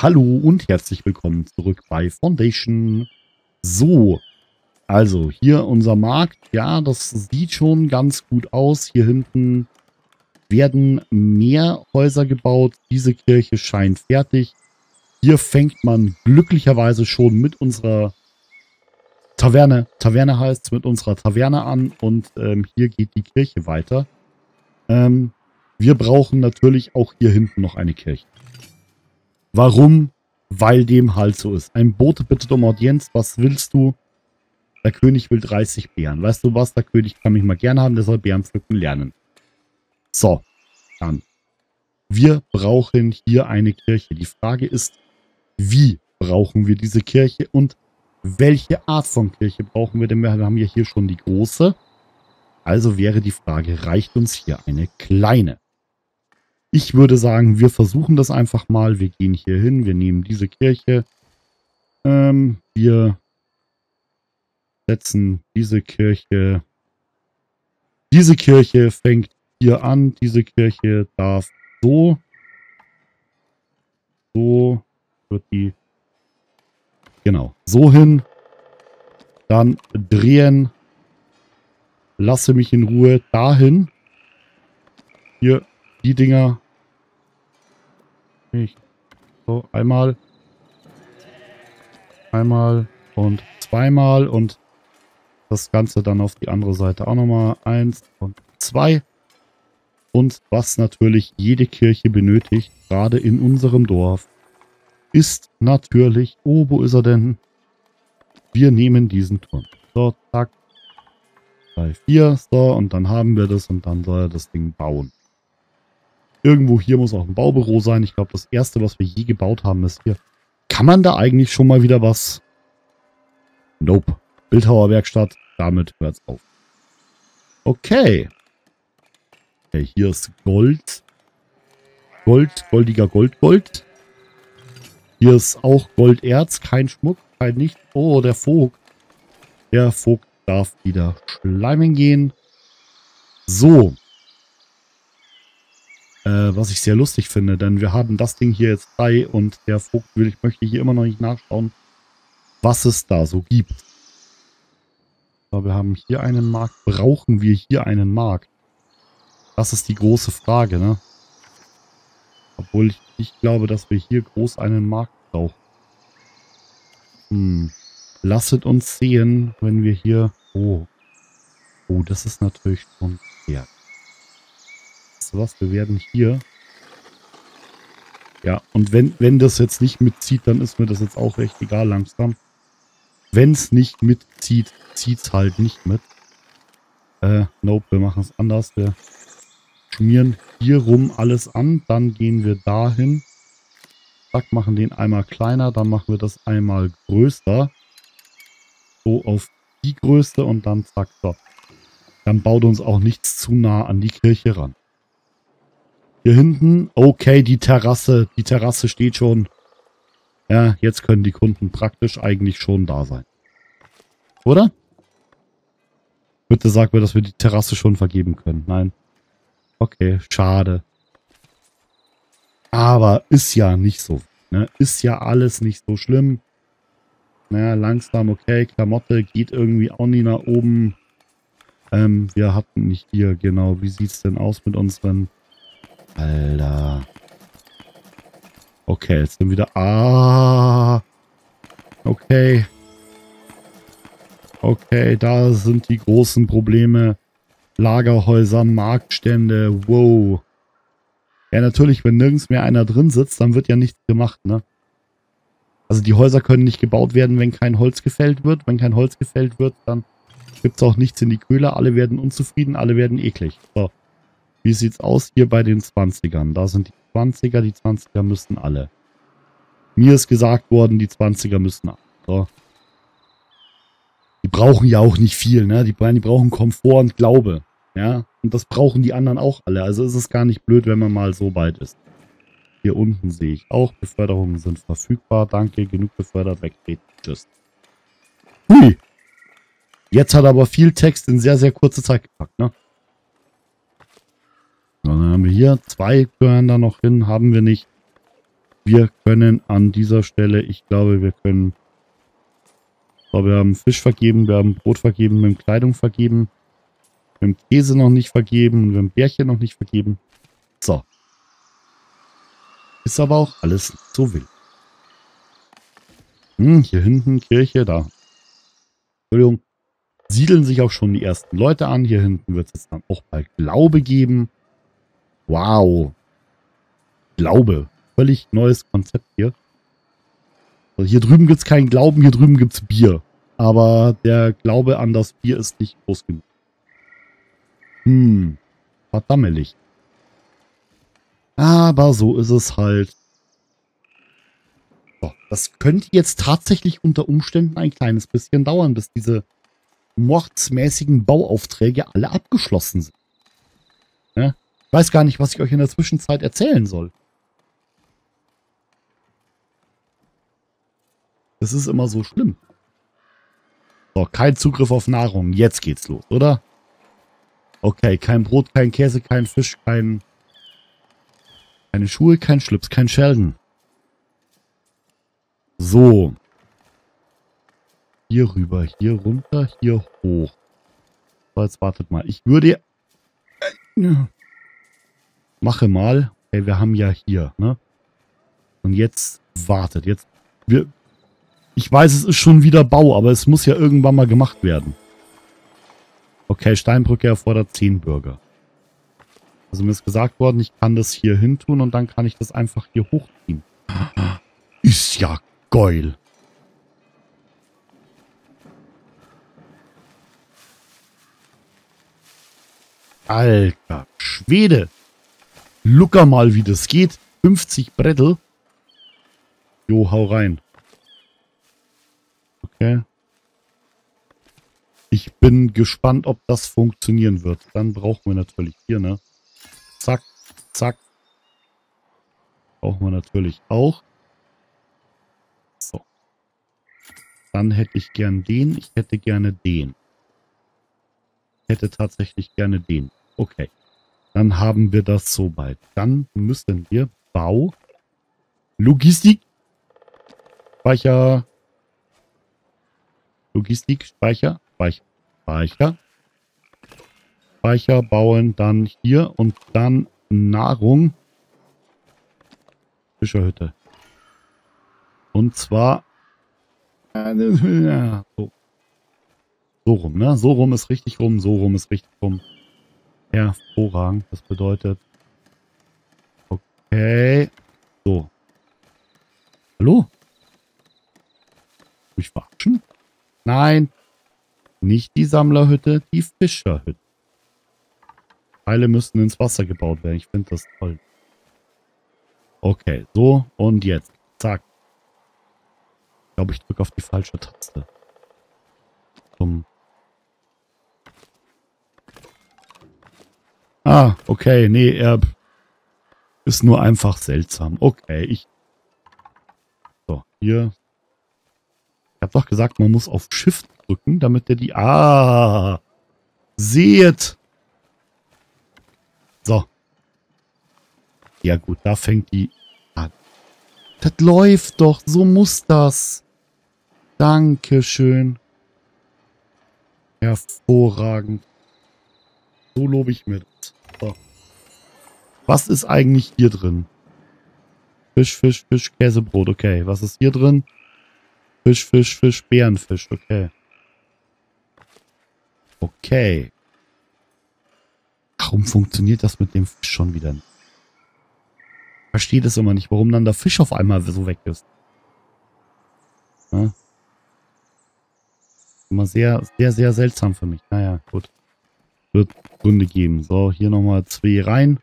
Hallo und herzlich willkommen zurück bei Foundation. So, also hier unser Markt. Ja, das sieht schon ganz gut aus. Hier hinten werden mehr Häuser gebaut. Diese Kirche scheint fertig. Hier fängt man glücklicherweise schon mit unserer Taverne heißt es, mit unserer Taverne an. Und hier geht die Kirche weiter. Wir brauchen natürlich auch hier hinten noch eine Kirche. Warum? Weil dem halt so ist. Ein Bote bittet um Audienz. Was willst du? Der König will 30 Beeren. Weißt du was? Der König kann mich mal gerne haben. Der soll Beeren pflücken lernen. So. Dann. Wir brauchen hier eine Kirche. Die Frage ist, wie brauchen wir diese Kirche und welche Art von Kirche brauchen wir? Denn wir haben ja hier schon die große. Also wäre die Frage, reicht uns hier eine kleine? Ich würde sagen, wir versuchen das einfach mal. Wir gehen hier hin, wir nehmen diese Kirche. Wir setzen diese Kirche. Diese Kirche fängt hier an. Diese Kirche darf so. So wird die. Genau, so hin. Dann drehen. Lasse mich in Ruhe dahin. Hier, die Dinger. So, einmal und zweimal und das Ganze dann auf die andere Seite auch nochmal 1 und 2. Und was natürlich jede Kirche benötigt, gerade in unserem Dorf, ist natürlich, oh, wo ist er denn? Wir nehmen diesen Turm. So, zack. 3, 4, so, und dann haben wir das und dann soll er das Ding bauen. Irgendwo hier muss auch ein Baubüro sein. Ich glaube, das erste, was wir je gebaut haben, ist hier. Kann man da eigentlich schon mal wieder was? Nope. Bildhauerwerkstatt. Damit hört es auf. Okay. Okay, hier ist Gold. Gold, goldiger Gold. Hier ist auch Golderz. Kein Schmuck, kein Nichts. Oh, der Vogt. Der Vogt darf wieder schleimen gehen. So. Was ich sehr lustig finde, denn wir haben das Ding hier jetzt frei und der Vogt möchte hier immer noch nicht nachschauen, was es da so gibt. So, wir haben hier einen Markt. Brauchen wir hier einen Markt? Das ist die große Frage, ne? Obwohl ich nicht glaube, dass wir hier groß einen Markt brauchen. Lasset uns sehen, wenn wir hier... Oh, das ist natürlich schon sehr. Was, wir werden hier... Ja, und wenn das jetzt nicht mitzieht, dann ist mir das jetzt auch recht egal langsam. Wenn es nicht mitzieht, zieht es halt nicht mit. Nope, wir machen es anders. Wir schmieren hier rum alles an, dann gehen wir dahin. Zack, machen den einmal kleiner, dann machen wir das einmal größer. So auf die Größe und dann zack, so. Dann baut uns auch nichts zu nah an die Kirche ran. Hier hinten, okay, die Terrasse steht schon. Ja, jetzt können die Kunden praktisch eigentlich schon da sein. Oder? Bitte sag mir, dass wir die Terrasse schon vergeben können. Nein. Okay, schade. Aber ist ja nicht so. Ne? Ist ja alles nicht so schlimm. Naja, langsam, okay, Klamotte geht irgendwie auch nie nach oben. Wir hatten nicht hier, genau. Wie sieht's denn aus mit unseren... Alter. Okay, jetzt sind wir wieder... Ah. Okay. Okay, da sind die großen Probleme. Lagerhäuser, Marktstände, wow. Ja, natürlich, wenn nirgends mehr einer drin sitzt, dann wird ja nichts gemacht, ne? Also die Häuser können nicht gebaut werden, wenn kein Holz gefällt wird. Wenn kein Holz gefällt wird, dann gibt es auch nichts in die Köhler. Alle werden unzufrieden, alle werden eklig. So. Wie sieht's aus hier bei den 20ern? Da sind die 20er, die 20er müssen alle. Mir ist gesagt worden, die 20er müssen alle. So. Die brauchen ja auch nicht viel, ne? Die brauchen Komfort und Glaube. Ja? Und das brauchen die anderen auch alle. Also ist es gar nicht blöd, wenn man mal so weit ist. Hier unten sehe ich auch, Beförderungen sind verfügbar. Danke, genug befördert, wegtreten. Tschüss. Hui! Jetzt hat er aber viel Text in sehr, sehr kurze Zeit gepackt, ne? Dann haben wir hier 2 gehören da noch hin, haben wir nicht. Wir können an dieser Stelle, ich glaube, wir können... So, wir haben Fisch vergeben, wir haben Brot vergeben, wir haben Kleidung vergeben. Wir haben Käse noch nicht vergeben, wir haben Bärchen noch nicht vergeben. So. Ist aber auch alles nicht so wild. Hier hinten Kirche, da. Entschuldigung. Siedeln sich auch schon die ersten Leute an. Hier hinten wird es jetzt dann auch bald Glaube geben. Wow. Glaube. Völlig neues Konzept hier. Also hier drüben gibt es keinen Glauben, hier drüben gibt es Bier. Aber der Glaube an das Bier ist nicht groß genug. Verdammelig. Aber so ist es halt. So, das könnte jetzt tatsächlich unter Umständen ein kleines bisschen dauern, bis diese mordsmäßigen Bauaufträge alle abgeschlossen sind. Ja? Ich weiß gar nicht, was ich euch in der Zwischenzeit erzählen soll. Das ist immer so schlimm. So, kein Zugriff auf Nahrung. Jetzt geht's los, oder? Okay, kein Brot, kein Käse, kein Fisch, keine Schuhe, kein Schlips, kein Sheldon. So. Hier rüber, hier runter, hier hoch. So, jetzt wartet mal. Ich würde... Mache mal. Okay, wir haben ja hier, ne? Und jetzt wartet. Jetzt... Ich weiß, es ist schon wieder Bau, aber es muss ja irgendwann mal gemacht werden. Okay, Steinbrücke erfordert 10 Bürger. Also mir ist gesagt worden, ich kann das hier hin tun und dann kann ich das einfach hier hochziehen. Ist ja geil. Alter Schwede. Lucker mal, wie das geht. 50 Brettel. Jo, hau rein. Okay. Ich bin gespannt, ob das funktionieren wird. Dann brauchen wir natürlich hier, ne? Zack, zack. Brauchen wir natürlich auch. So. Dann hätte ich gern den. Ich hätte gerne den. Ich hätte tatsächlich gerne den. Okay. Dann haben wir das so weit. Dann müssen wir Bau, Logistik, Speicher, Logistik, Speicher bauen, dann hier und dann Nahrung. Fischerhütte. Und zwar so. So rum, ne? So rum ist richtig rum, so rum ist richtig rum. Hervorragend. Das bedeutet... Okay. So. Hallo? Mich verarschen? Nein. Nicht die Sammlerhütte, die Fischerhütte. Teile müssen ins Wasser gebaut werden. Ich finde das toll. Okay, so und jetzt. Zack. Ich glaube, ich drücke auf die falsche Taste. Okay. Nee, er ist nur einfach seltsam. Okay, So, hier. Ich habe doch gesagt, man muss auf Shift drücken, damit der die... Seht! So. Ja gut, da fängt die an. Das läuft doch, so muss das. Dankeschön. Hervorragend. So lobe ich mir das. So. Was ist eigentlich hier drin? Fisch, Fisch, Fisch, Käsebrot, okay. Was ist hier drin? Fisch, Fisch, Fisch, Bärenfisch, okay. Okay. Warum funktioniert das mit dem Fisch schon wieder nicht? Ich verstehe das immer nicht, warum dann der Fisch auf einmal so weg ist. Ja? Immer sehr, sehr, sehr seltsam für mich. Naja, gut. Wird Gründe geben. So, hier nochmal 2 rein.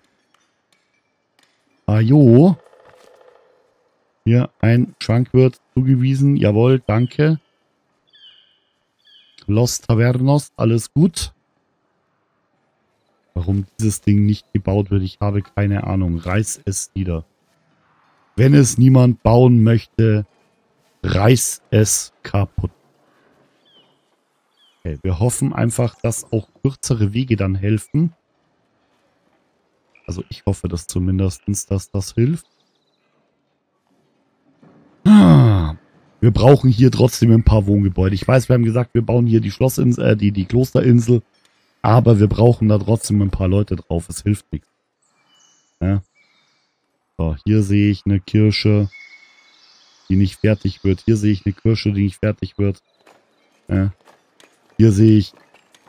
Jo. Hier ein Schrank wird zugewiesen. Jawohl, danke. Los Tavernos, alles gut. Warum dieses Ding nicht gebaut wird, ich habe keine Ahnung. Reiß es nieder. Wenn es niemand bauen möchte, reiß es kaputt. Okay, wir hoffen einfach, dass auch kürzere Wege dann helfen. Also ich hoffe das zumindest, dass das hilft. Wir brauchen hier trotzdem ein paar Wohngebäude. Ich weiß, wir haben gesagt, wir bauen hier die Schlossinsel, die Klosterinsel. Aber wir brauchen da trotzdem ein paar Leute drauf. Es hilft nichts. Ja. So, hier sehe ich eine Kirche, die nicht fertig wird. Hier sehe ich eine Kirche, die nicht fertig wird. Ja. Hier sehe ich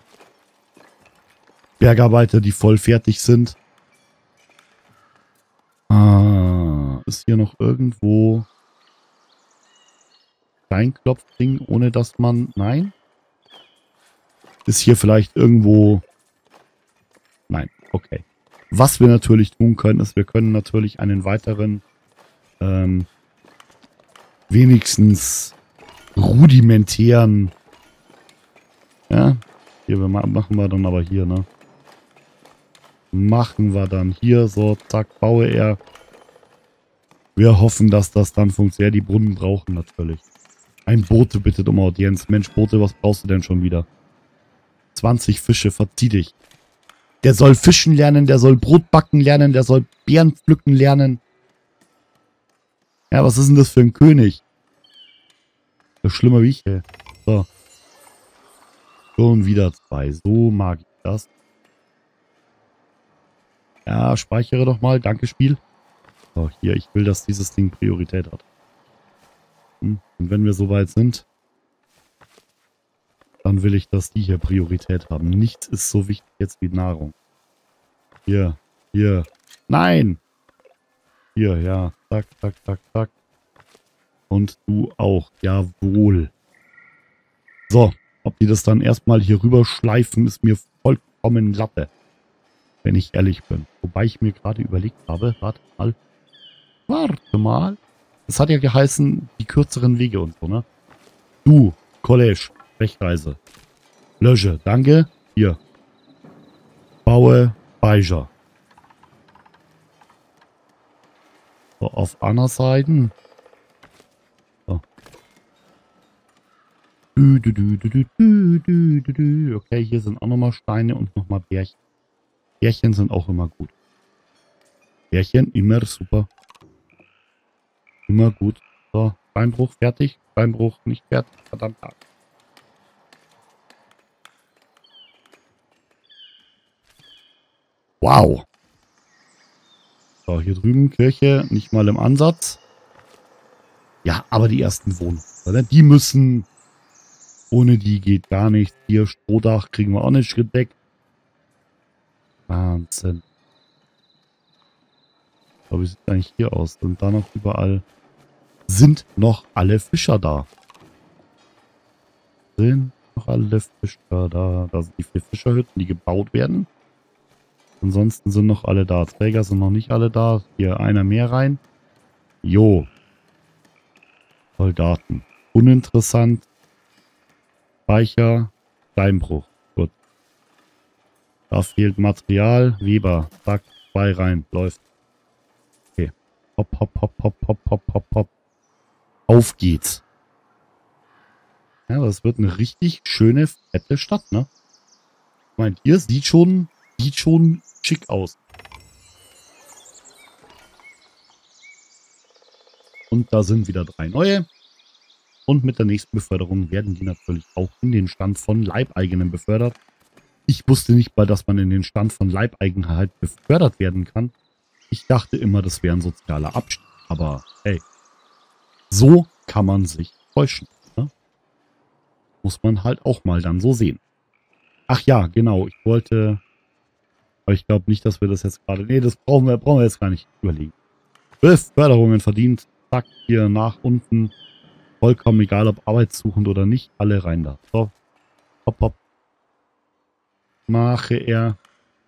Bergarbeiter, die voll fertig sind. Ist hier noch irgendwo Steinklopfding, ohne dass man... Nein? Ist hier vielleicht irgendwo... Nein, okay. Was wir natürlich tun können, ist, wir können natürlich einen weiteren, wenigstens rudimentären... Ja, hier machen wir dann aber hier, ne? Machen wir dann hier, so, zack, baue er. Wir hoffen, dass das dann funktioniert. Die Brunnen brauchen natürlich. Ein Bote bittet um Audienz. Mensch, Bote, was brauchst du denn schon wieder? 20 Fische, verzieh dich. Der soll fischen lernen, der soll Brot backen lernen, der soll Beeren pflücken lernen. Ja, was ist denn das für ein König? Das ist schlimmer wie ich, ey. So. Schon wieder 2. So mag ich das. Ja, speichere doch mal. Danke, Spiel. So, hier, ich will, dass dieses Ding Priorität hat. Und wenn wir soweit sind, dann will ich, dass die hier Priorität haben. Nichts ist so wichtig jetzt wie Nahrung. Hier, hier. Nein! Hier, ja. Zack, zack, zack, zack. Und du auch. Jawohl. So, ob die das dann erstmal hier rüber schleifen, ist mir vollkommen Latte. Wenn ich ehrlich bin. Wobei ich mir gerade überlegt habe, warte mal. Das hat ja geheißen, die kürzeren Wege und so, ne? Du, College, Sprechreise. Lösche, danke. Hier. Baue, Speicher. So, auf einer Seite. So. Okay, hier sind auch nochmal Steine und nochmal Bärchen. Bärchen sind auch immer gut. Bärchen, immer super. Immer gut. So, Steinbruch fertig. Steinbruch nicht fertig. Verdammt. Wow. So, hier drüben Kirche. Nicht mal im Ansatz. Ja, aber die ersten Wohnungen. Die müssen... Ohne die geht gar nichts. Hier Strohdach kriegen wir auch nicht gedeckt. Wahnsinn. Aber wie sieht es eigentlich hier aus? Und da noch überall... Sind noch alle Fischer da? Sind noch alle Fischer da? Da sind die 4 Fischerhütten, die gebaut werden. Ansonsten sind noch alle da. Träger sind noch nicht alle da. Hier einer mehr rein. Jo. Soldaten. Uninteressant. Speicher. Steinbruch. Gut. Da fehlt Material. Weber. Zack. 2 rein. Läuft. Okay. Hopp, hopp, hopp, hopp, hopp, hopp, hopp, hopp. Auf geht's. Ja, das wird eine richtig schöne, fette Stadt, ne? Ich meine, hier sieht schon schick aus. Und da sind wieder 3 neue. Und mit der nächsten Beförderung werden die natürlich auch in den Stand von Leibeigenen befördert. Ich wusste nicht mal, dass man in den Stand von Leibeigenheit befördert werden kann. Ich dachte immer, das wäre ein sozialer Abstieg. Aber hey. So kann man sich täuschen. Ne? Muss man halt auch mal dann so sehen. Ach ja, genau. Ich wollte... Aber ich glaube nicht, dass wir das jetzt gerade... Nee, das brauchen wir jetzt gar nicht überlegen. 12 Förderungen verdient. Zack, hier nach unten. Vollkommen egal, ob arbeitssuchend oder nicht. Alle rein da. So. Hopp, hopp. Mache er.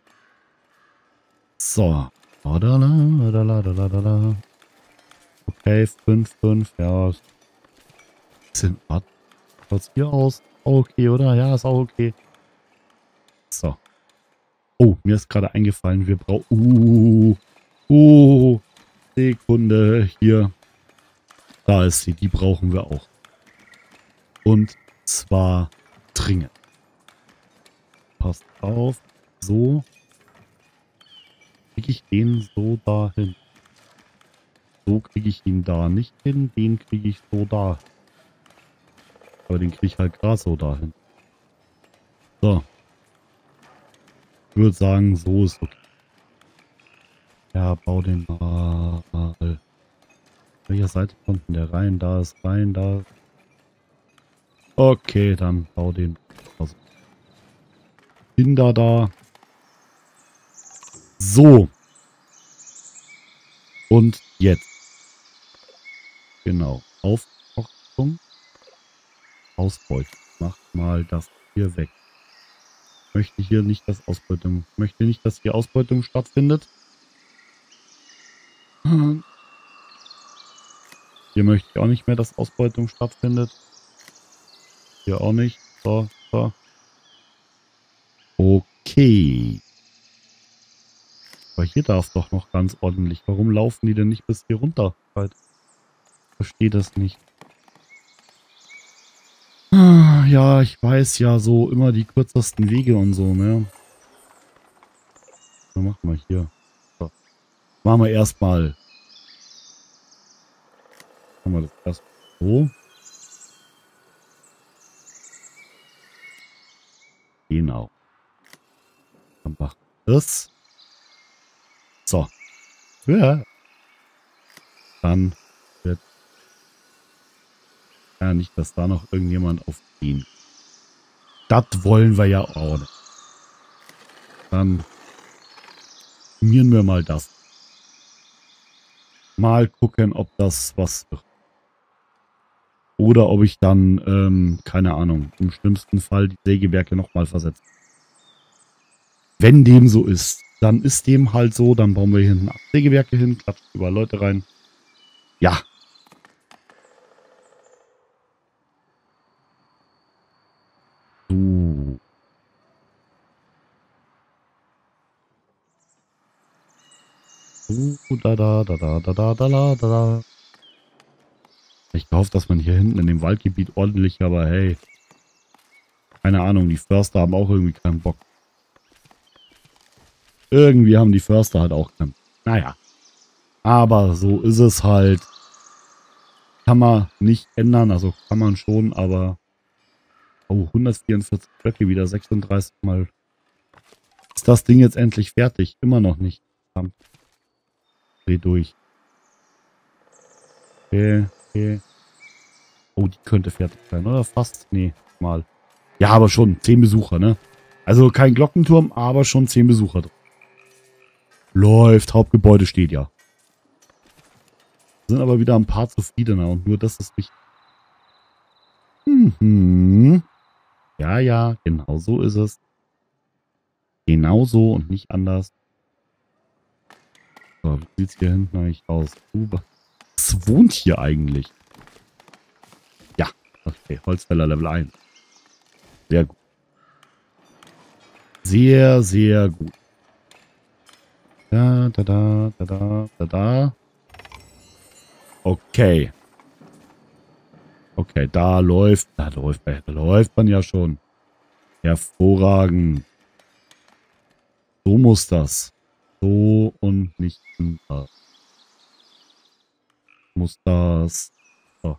So. Okay, 5, 5, ja. Sind, was? Schaut's hier aus? Okay, oder? Ja, ist auch okay. So. Oh, mir ist gerade eingefallen, wir brauchen... Sekunde, hier. Da ist sie, die brauchen wir auch. Und zwar dringend. Passt auf. So. Kriege ich den so dahin? So kriege ich ihn da nicht hin. Den kriege ich so da. Aber den kriege ich halt gerade so dahin. So. Ich würde sagen, so ist okay. Ja, bau den mal. Welcher Seite kommt denn der rein? Da ist rein, da. Okay, dann bau den. Also, Kinder da. So. Und jetzt. Genau. Aufforschung. Ausbeutung. Mach mal das hier weg. Möchte hier nicht, dass Ausbeutung. Möchte nicht, dass hier Ausbeutung stattfindet. Hier möchte ich auch nicht mehr, dass Ausbeutung stattfindet. Hier auch nicht. So, so. Okay. Aber hier darf doch noch ganz ordentlich. Warum laufen die denn nicht bis hier runter? Ich verstehe das nicht. Ja, ich weiß ja so immer die kürzesten Wege und so, ne? Dann machen wir hier. So. Machen wir erstmal. Machen wir das erstmal so. Genau. Dann machen wir das. So. Ja. Dann wird ja nicht, dass da noch irgendjemand auf ihn. Das wollen wir ja auch nicht. Dann probieren wir mal das. Mal gucken, ob das was wird. Oder ob ich dann, keine Ahnung, im schlimmsten Fall die Sägewerke nochmal versetze. Wenn dem so ist, dann ist dem halt so, dann bauen wir hier hinten Sägewerke hin, klatschen überall Leute rein. Ja. Da. Ich gehofft, dass man hier hinten in dem Waldgebiet ordentlich, aber hey. Keine Ahnung, die Förster haben auch irgendwie keinen Bock. Irgendwie haben die Förster halt auch keinen Bock. Naja. Aber so ist es halt. Kann man nicht ändern, also kann man schon, aber... Oh, 144 Blöcke, wieder 36 Mal. Ist das Ding jetzt endlich fertig? Immer noch nicht. Dreh durch. Okay, okay. Oh, die könnte fertig sein, oder? Fast? Nee, mal. Ja, aber schon 10 Besucher, ne? Also kein Glockenturm, aber schon 10 Besucher drin. Läuft, Hauptgebäude steht ja. Sind aber wieder ein paar zufriedener und nur das ist wichtig. Ja, ja, genau so ist es. Genau so und nicht anders. So, wie sieht es hier hinten eigentlich aus? Was wohnt hier eigentlich? Ja, okay, Holzfäller Level 1. Sehr gut. Sehr, sehr gut. Da. Okay. Okay, da läuft man ja schon. Hervorragend. So muss das. So und nicht anders. Muss das. So.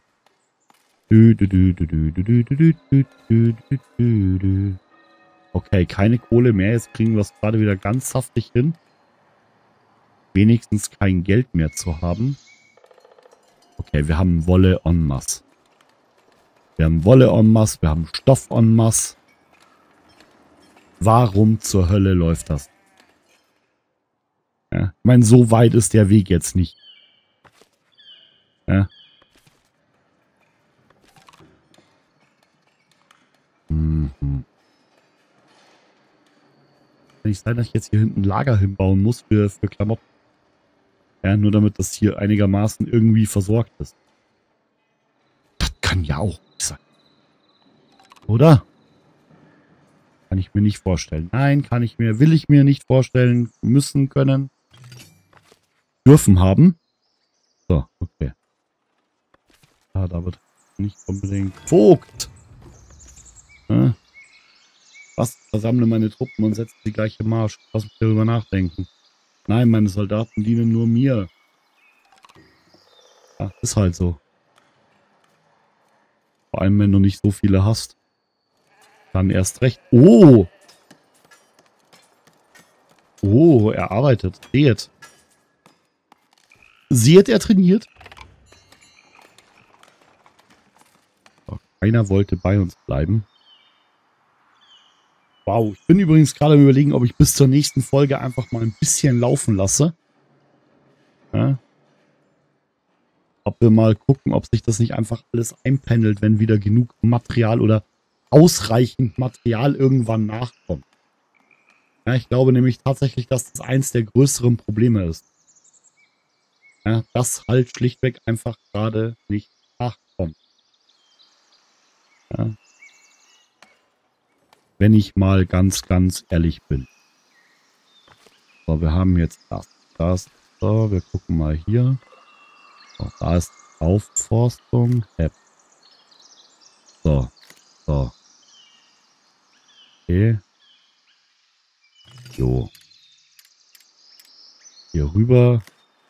Okay, keine Kohle mehr. Jetzt kriegen wir es gerade wieder ganz saftig hin. Wenigstens kein Geld mehr zu haben. Okay, wir haben Wolle en masse. Wir haben Wolle en masse. Wir haben Stoff en masse. Warum zur Hölle läuft das? Ja, ich meine, so weit ist der Weg jetzt nicht. Ja. Mhm. Kann nicht sein, dass ich jetzt hier hinten ein Lager hinbauen muss für Klamotten. Ja, nur damit das hier einigermaßen irgendwie versorgt ist. Das kann ja auch nicht sein. Oder? Kann ich mir nicht vorstellen. Nein, will ich mir nicht vorstellen. Müssen, können. Dürfen haben. So, okay. Ja, da wird nicht unbedingt Vogt. Ja. Was? Versammle meine Truppen und setze die gleiche Marsch. Lass mich darüber nachdenken. Nein, meine Soldaten dienen nur mir. Ja, ist halt so. Vor Vor allem, wenn du nicht so viele hast. Dann erst recht. Oh! Oh, er arbeitet. Seht. Seht, er trainiert. Oh, keiner wollte bei uns bleiben. Wow, ich bin übrigens gerade am Überlegen, ob ich bis zur nächsten Folge einfach mal ein bisschen laufen lasse. Ja. Ob wir mal gucken, ob sich das nicht einfach alles einpendelt, wenn wieder genug Material oder ausreichend Material irgendwann nachkommt. Ja, ich glaube nämlich tatsächlich, dass das eins der größeren Probleme ist. Ja, dass halt schlichtweg einfach gerade nicht nachkommt. Ja. Wenn ich mal ganz, ganz ehrlich bin. So, wir haben jetzt das. So, wir gucken mal hier. So, da ist Aufforstung. So, so. Okay. Jo. Hier rüber.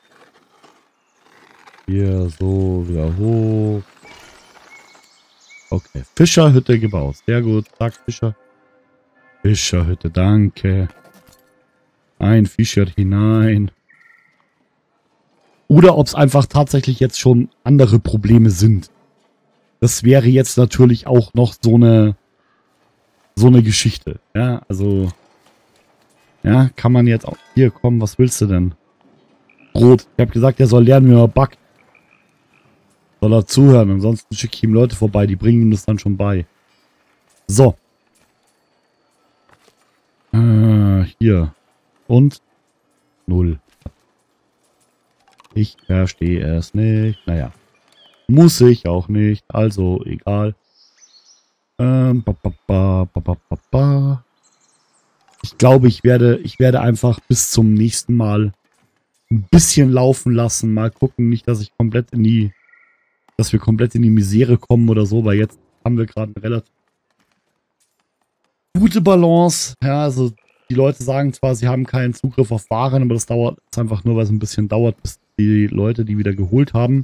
Hier so wieder hoch. Okay, Fischerhütte gebaut. Sehr gut. Zack, Fischer. Fischerhütte, danke. Ein Fischer hinein. Oder ob es einfach tatsächlich jetzt schon andere Probleme sind. Das wäre jetzt natürlich auch noch so eine Geschichte. Ja, also ja, kann man jetzt auch... Hier, komm, was willst du denn? Brot. Ich habe gesagt, er soll lernen, wie man backt. Soll er zuhören, ansonsten schicke ich ihm Leute vorbei, die bringen ihm das dann schon bei. So. Hier. Und 0. Ich verstehe es nicht. Naja. Muss ich auch nicht. Also, egal. Ich glaube, ich werde einfach bis zum nächsten Mal ein bisschen laufen lassen. Mal gucken, nicht, dass wir komplett in die Misere kommen oder so, weil jetzt haben wir gerade eine relativ gute Balance. Ja, also die Leute sagen zwar, sie haben keinen Zugriff auf Waren, aber das dauert jetzt einfach nur, weil es ein bisschen dauert, bis die Leute die wieder geholt haben.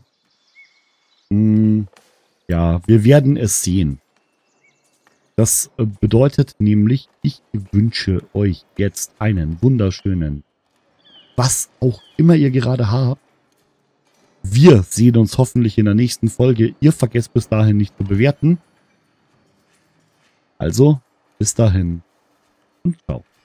Ja, wir werden es sehen. Das bedeutet nämlich, ich wünsche euch jetzt einen wunderschönen, was auch immer ihr gerade habt. Wir sehen uns hoffentlich in der nächsten Folge. Ihr vergesst bis dahin nicht zu bewerten. Also, bis dahin und ciao.